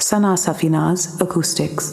Sana Safinaz Acoustics.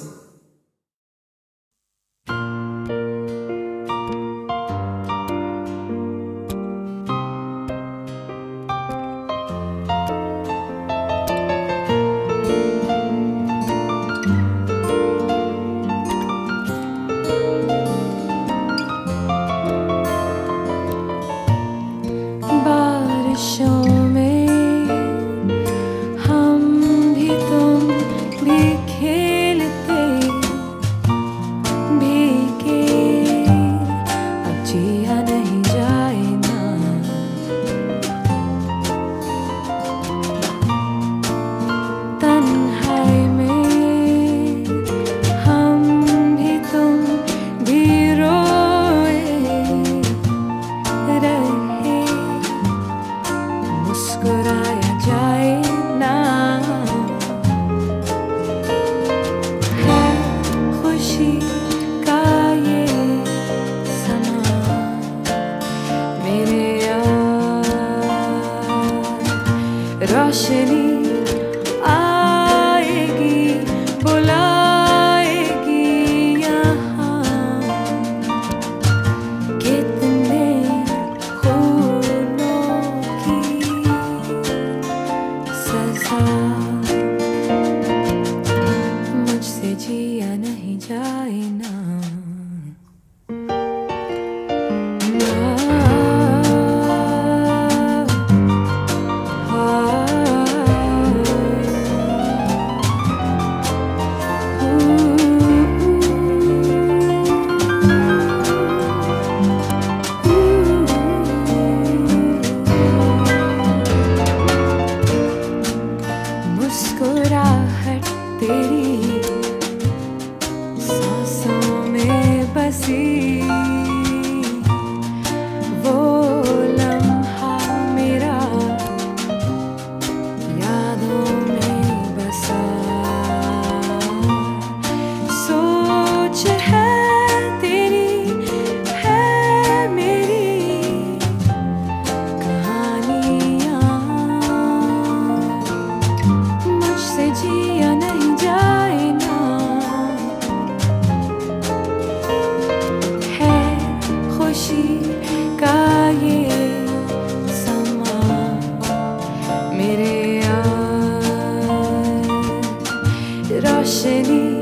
रोशनी आएगी बुलाएगी यहाँ कितने खूनों की सजा मुझसे जिया नहीं जाए ना मुस्कुराहट तेरी सांसों में बसी वो लम्हा मेरा यादों में बसा सोच है तेरी है मेरी कहानियाँ जिया नहीं जाए ना है खुशी का ये समा मेरे यार रोशनी